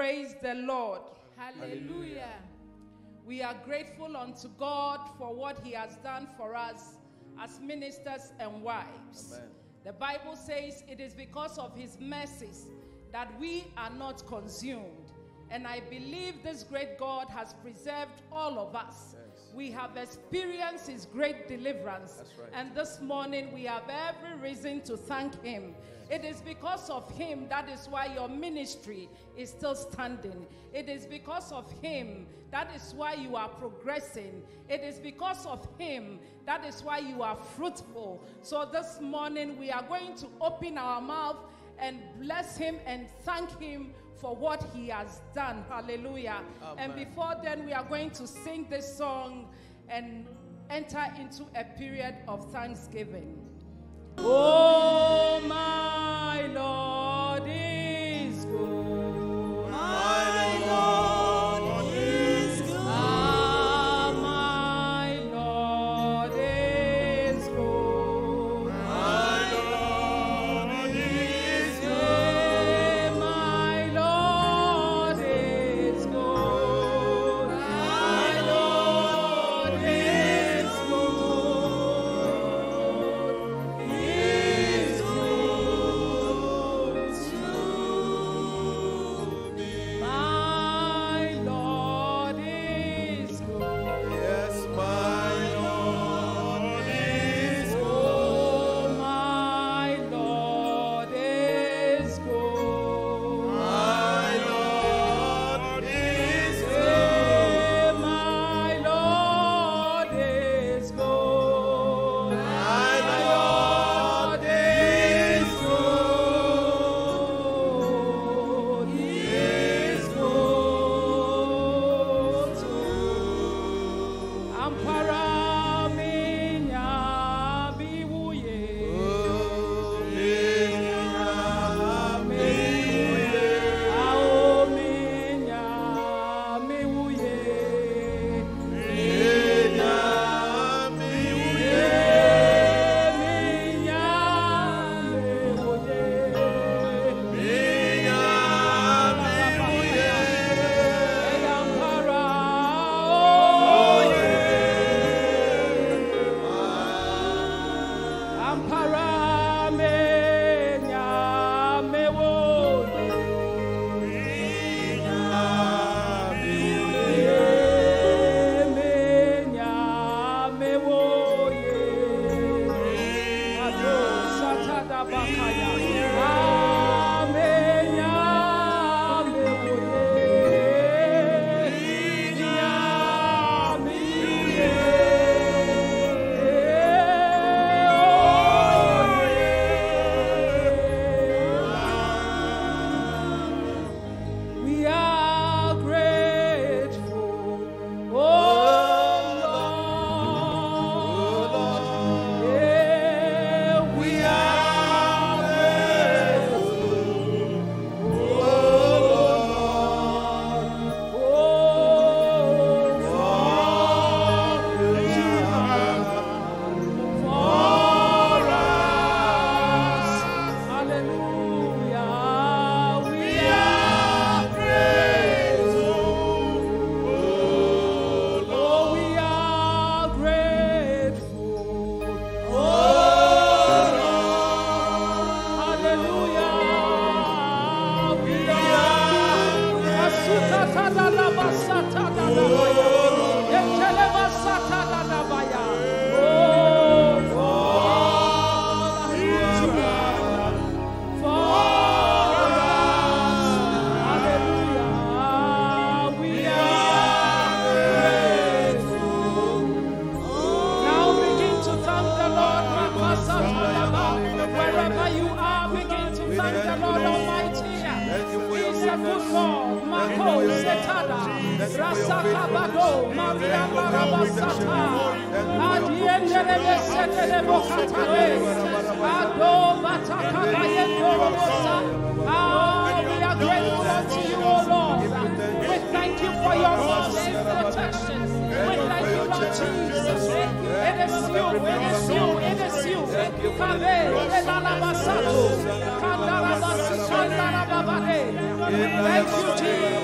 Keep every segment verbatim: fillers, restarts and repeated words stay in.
Praise the Lord. Hallelujah. We are grateful unto God for what he has done for us as ministers and wives. Amen. The Bible says it is because of his mercies that we are not consumed. And I believe this great God has preserved all of us. Yes. We have experienced his great deliverance. That's right. And this morning we have every reason to thank him. It is because of him, that is why your ministry is still standing. It is because of him, that is why you are progressing. It is because of him, that is why you are fruitful. So this morning we are going to open our mouth and bless him and thank him for what he has done. Hallelujah. Amen. And before then, we are going to sing this song and enter into a period of thanksgiving. Oh, my Lord is good. My Lord is good. Ah, my Lord is good. My Lord is Eh, my Lord is good. My Lord is good. He is good to me. My Lord is good. Yes, my Lord is good. Oh, my Lord is good. My Lord is good. Eh, my Lord is good. My Lord is good. He is good to Ampara minya biwuye. Ao minya miwuye. Eh, minya miwuye. Eh, Ampara, oh, yeah. Ampara menya mewoye. Eh, menya mewoye. Ado satada bakaya. Ah, menya mewoye. Menya mewoye. Eh, oh, yeah. We are grateful, oh Lord. Yeah, we are grateful, oh Lord. Oh, for you have done for us. Hallelujah. We are grateful. Oh, we are grateful. Oh, Lord. Hallelujah. We are Asutatatadabasatadadabaya. Ekelebasatadadabaya. Oh, for you have done for us. Hallelujah. We are grateful. Now begin to thank the Lord. Rakasatadaba. Wherever you are, begin to thank the Lord Almighty. He's a good God. Mako Setada. Rasakabado. Maria Barabasata. Adiendelebe Setelebo Katale. Ado Batakabayendo Robosa. Ah, we are grateful unto you, O Lord. We thank you for your mercy and protection. We thank you, Lord Jesus. It is you, it is you, it is you. Kabe, Elalabasato, Kandarabasi, Kandarababade. Thank you, Jesus.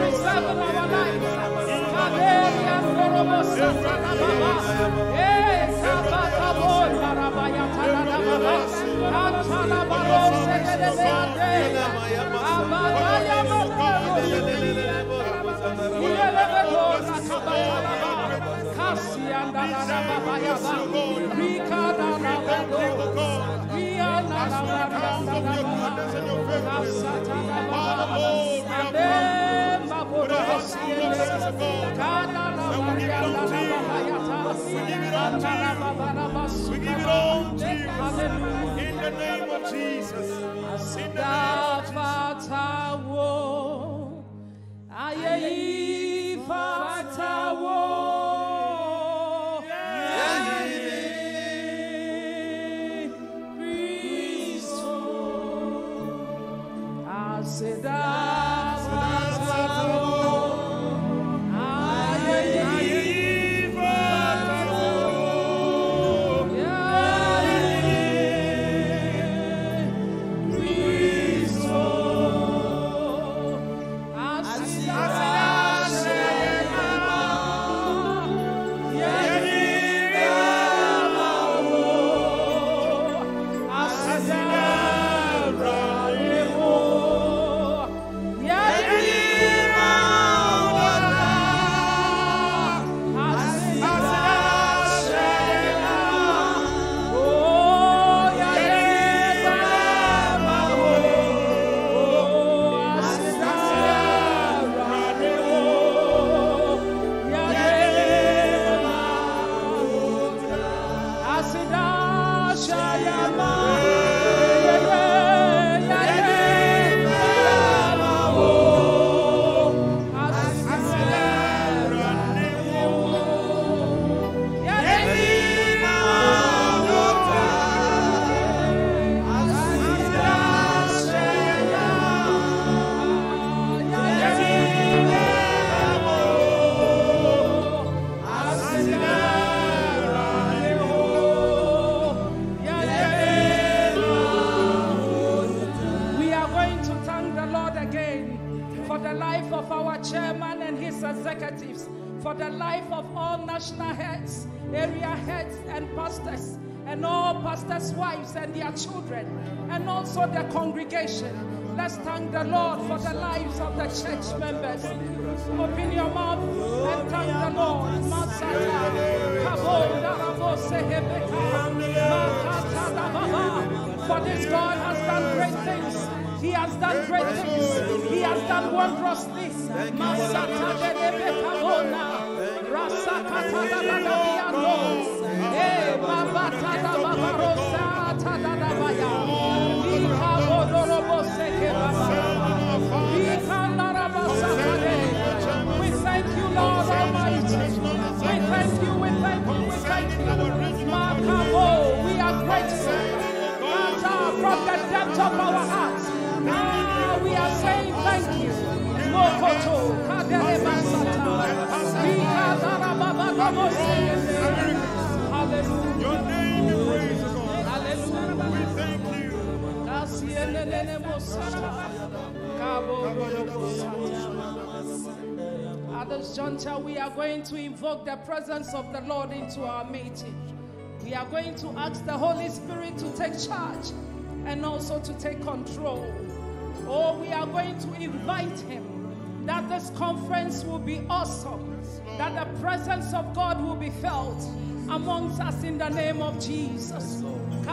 preserve in our lives. Kaderia Norobo Satana Baba. Eh, Sabata Bona Rabaya Tana Baba. Antana Babo Sedebe Ade. Abaya Baba. Ilebe Bona Kabala Baba. Kasianda Baba Yaba. Rika Dana Baba. Riana Baba. Kasatana Baba. Amen. Babo Siende. Kana Maria Baba Yata. We give it all to you. We give it all to you. In the name of Jesus. In the name of for the life of all national heads, area heads, and pastors, and all pastors' wives and their children, and also the congregation. Let's thank the Lord for the lives of the church members. Open your mouth and thank the Lord. For this God has done great things. He has done great things. He has done wondrous things. We thank you, Lord Almighty. We thank you, we thank you, we thank you. We are grateful. From the depth of our hearts, ah, we are saying thank you. Mokoto, Kadere Basata, hallelujah. Your name is praised, God. Hallelujah. We thank you. At this juncture, we are going to invoke the presence of the Lord into our meeting. We are going to ask the Holy Spirit to take charge and also to take control. Oh, we are going to invite him that this conference will be awesome, that the presence of God will be felt amongst us in the name of Jesus.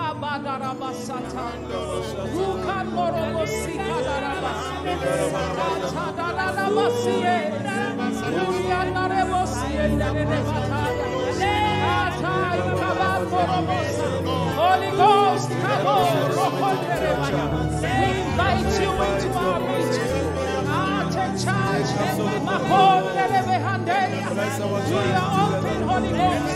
Holy Ghost, come on. We invite you into our meeting. Take charge. Do your own thing, Holy Ghost.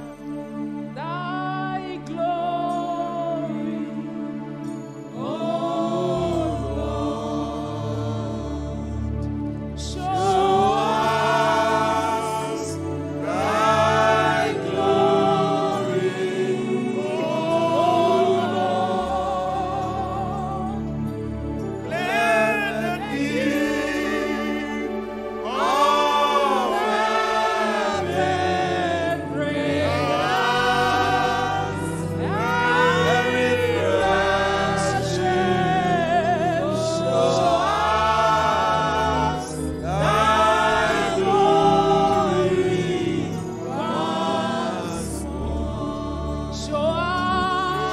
Thy glory, oh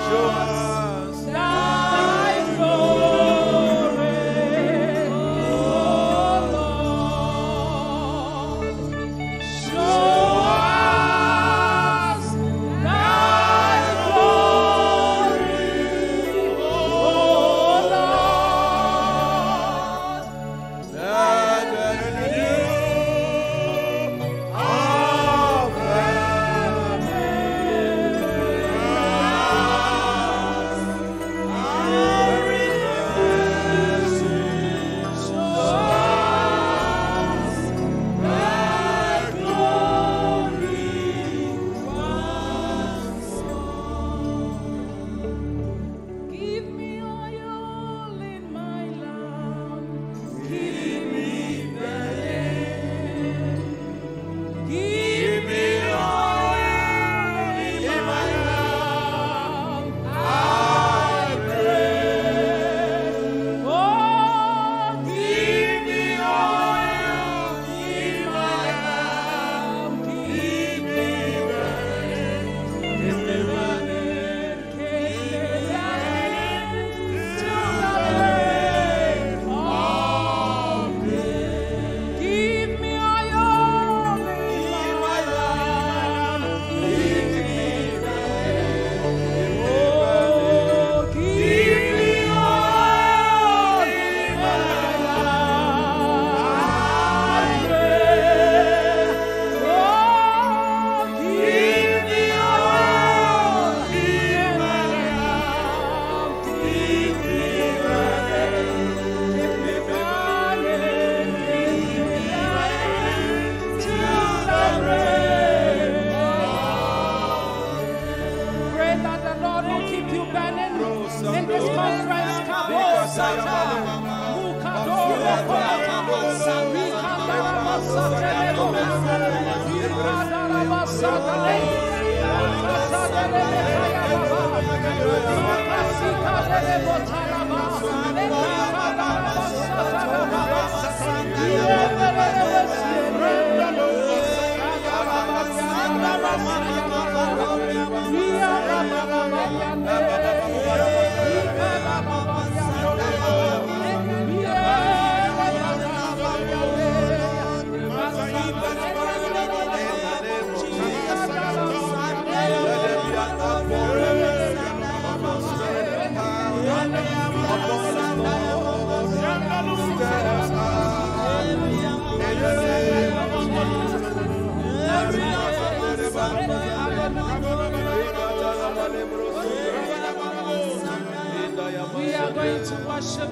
We are going to worship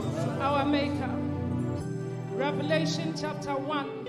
our Maker. Revelation chapter one,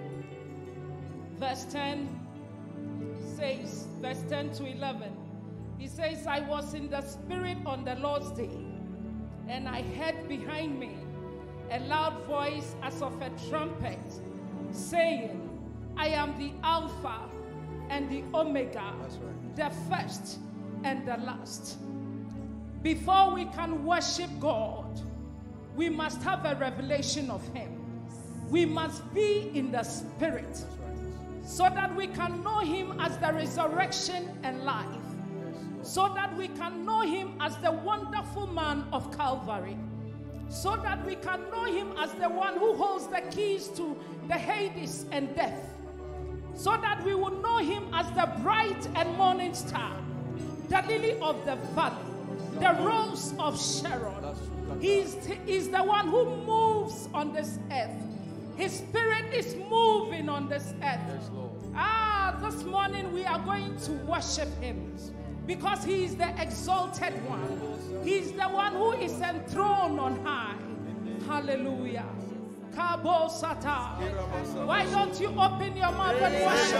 verse ten says, verse ten to eleven, he says, I was in the Spirit on the Lord's day, and I heard behind me a loud voice as of a trumpet, saying, I am the Alpha and the Omega, right, the first and the last. Before we can worship God, we must have a revelation of Him. We must be in the Spirit, right, so that we can know Him as the resurrection and life, yes, so that we can know Him as the wonderful man of Calvary, so that we can know Him as the one who holds the keys to the Hades and death, so that we will know Him as the bright and morning star, the lily of the valley, the rose of Sharon. He is, he is the one who moves on this earth. His Spirit is moving on this earth. Ah, this morning we are going to worship Him because He is the exalted one. He is the one who is enthroned on high. Hallelujah. Kabo Sata. Why don't you open your mouth and worship?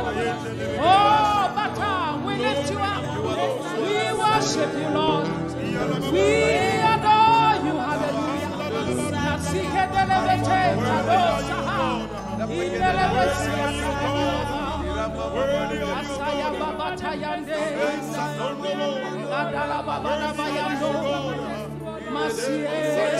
Oh, Bata, we lift you up. We worship you, Lord. We adore you, hallelujah. Nasike delebete, kadosaha. Indelebesi, Asaya baba tayande, Adala baba na bayando, Masie,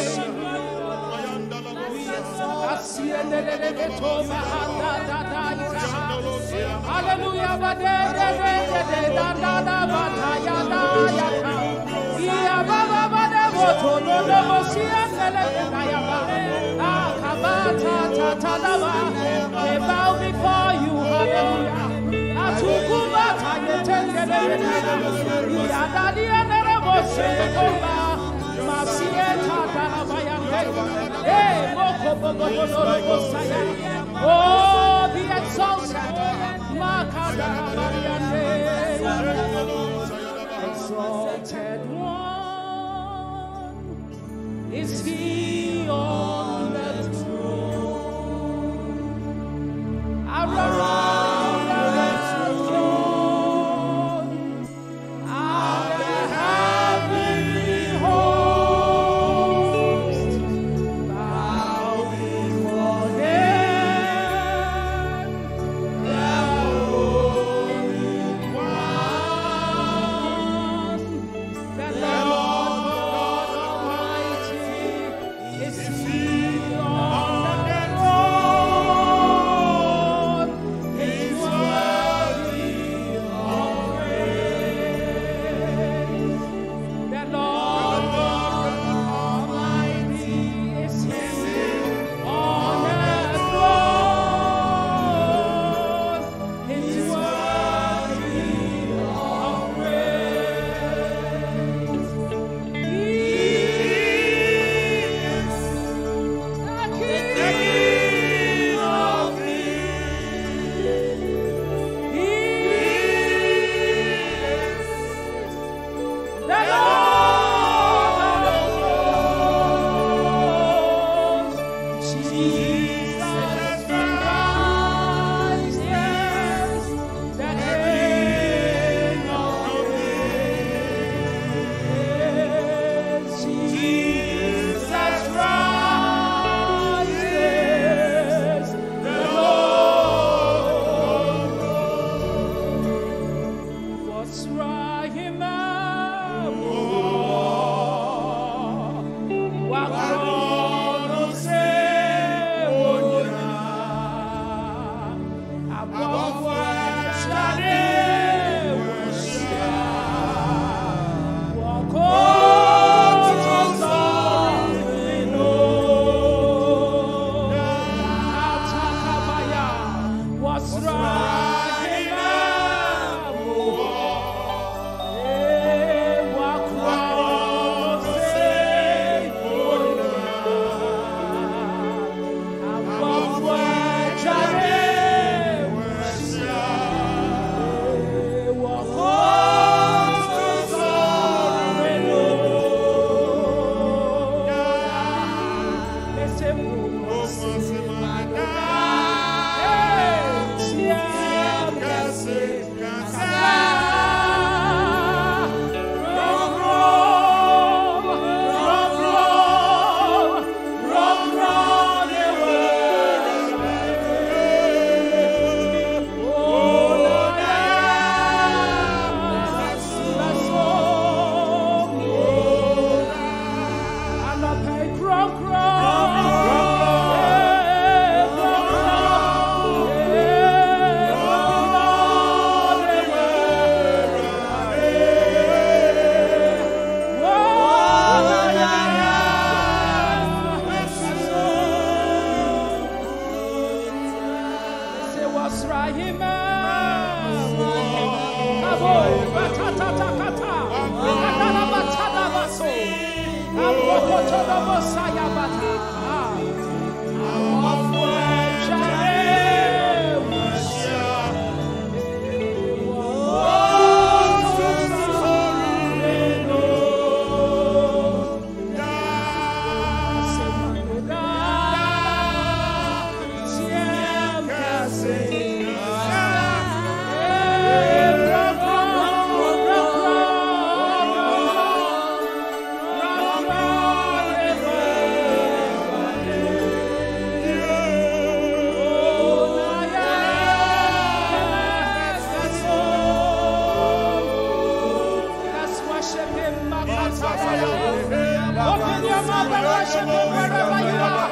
Asie delelebeto bahanda dada itaha. Hallelujah, bade de de de da da da batayanda yata. Iya baba bade boto no no mosia delebeta yaba. Ah kabata tata lava. They bow before you, hallelujah. Atukuba tayetende delebeta. Iya dadi anere mose koba. Masie tata lava yande. Eh moko bobo bobo bobo saya. Oh, be exalted. Exalted one is he on the throne. Around the throne are the heavenly hosts. Bow before him. Open your mouth and worship him wherever you are.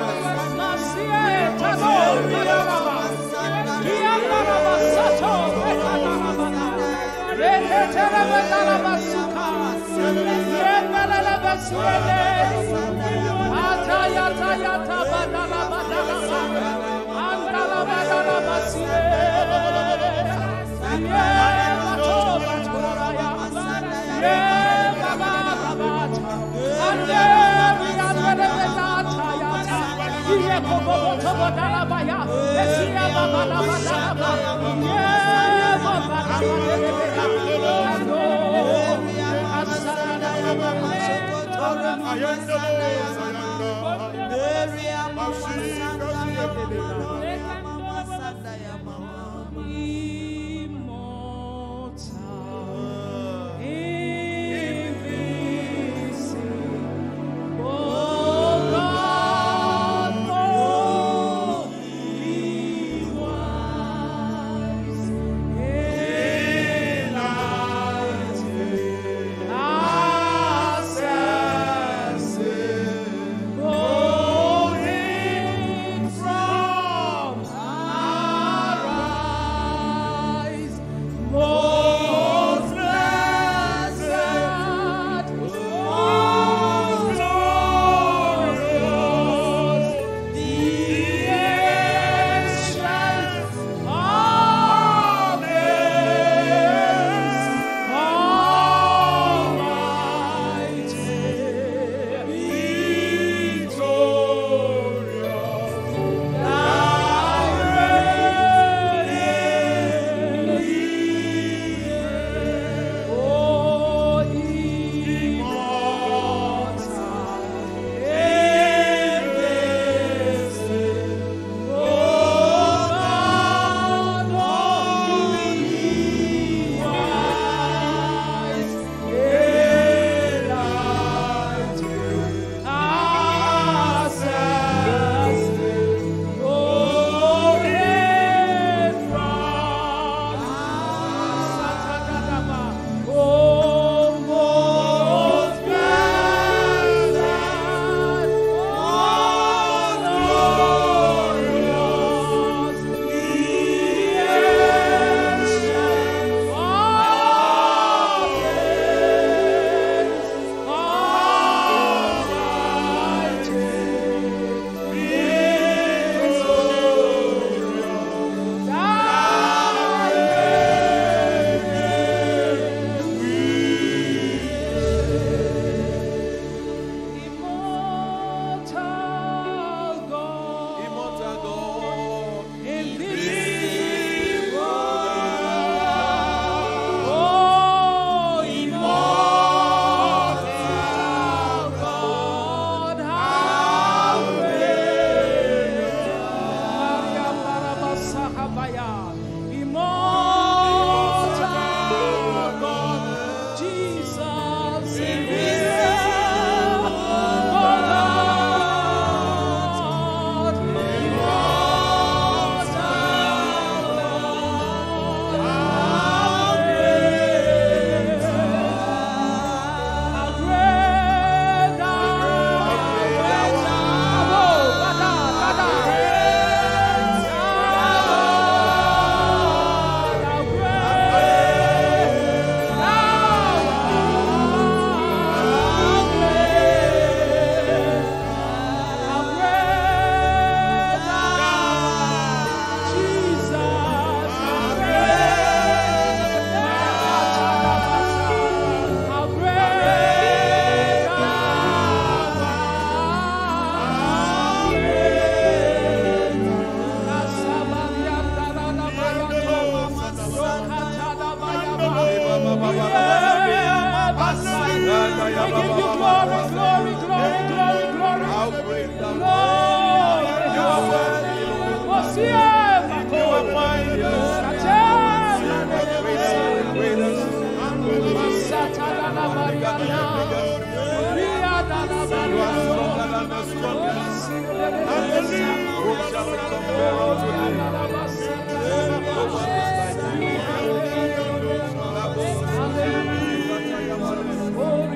Oh,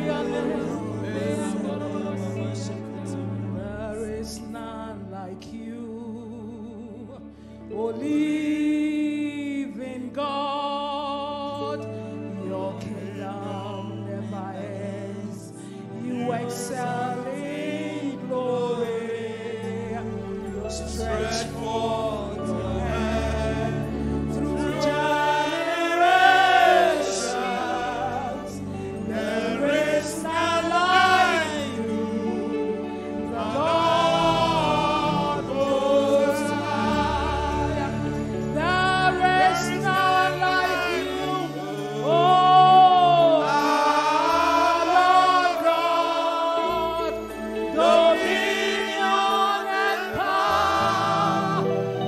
excelling glory. Stretch forth your hand through generations. There is none like you, the Lord Most High. There is none like you, oh our Lord God. Dominion and power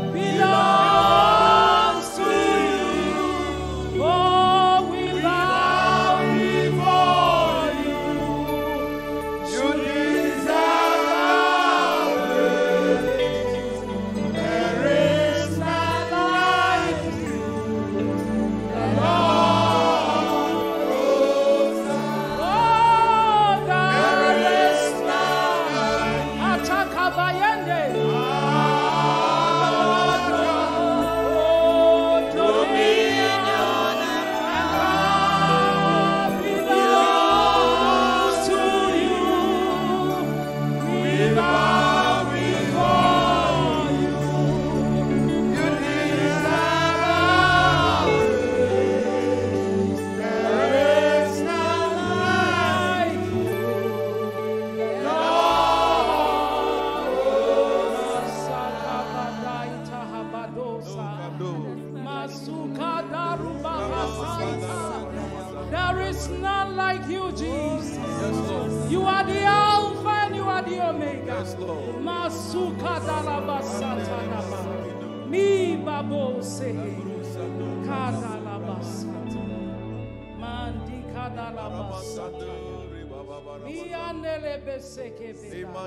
belongs to you. Oh, we bow before you. You deserve our praise. There is none like you, the Lord Most High. Oh, there is none. Atakabayende. Oh, dominion and power belongs to you. We bow before you. You deserve our praise. There is none like you, there is none like you, Jesus. You are the Alpha and you are the Omega. Masuka dalabasata mi babo sehe kadalabasata mandi kadalabasata mi andele beseke beda.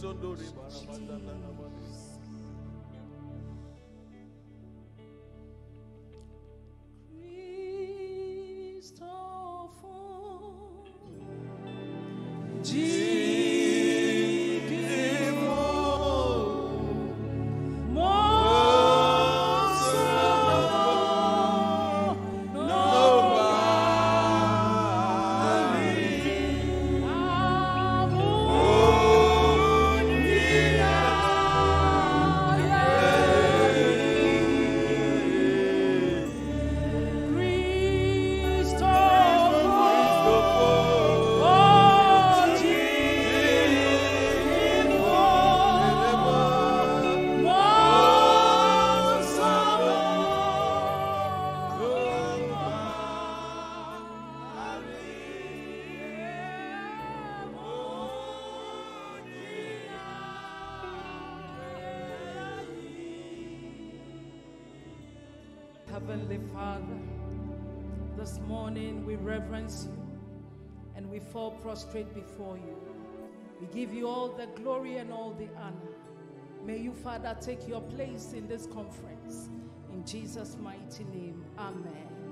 Heavenly Father, this morning we reverence you and we fall prostrate before you. We give you all the glory and all the honor. May you, Father, take your place in this conference. In Jesus' mighty name, amen.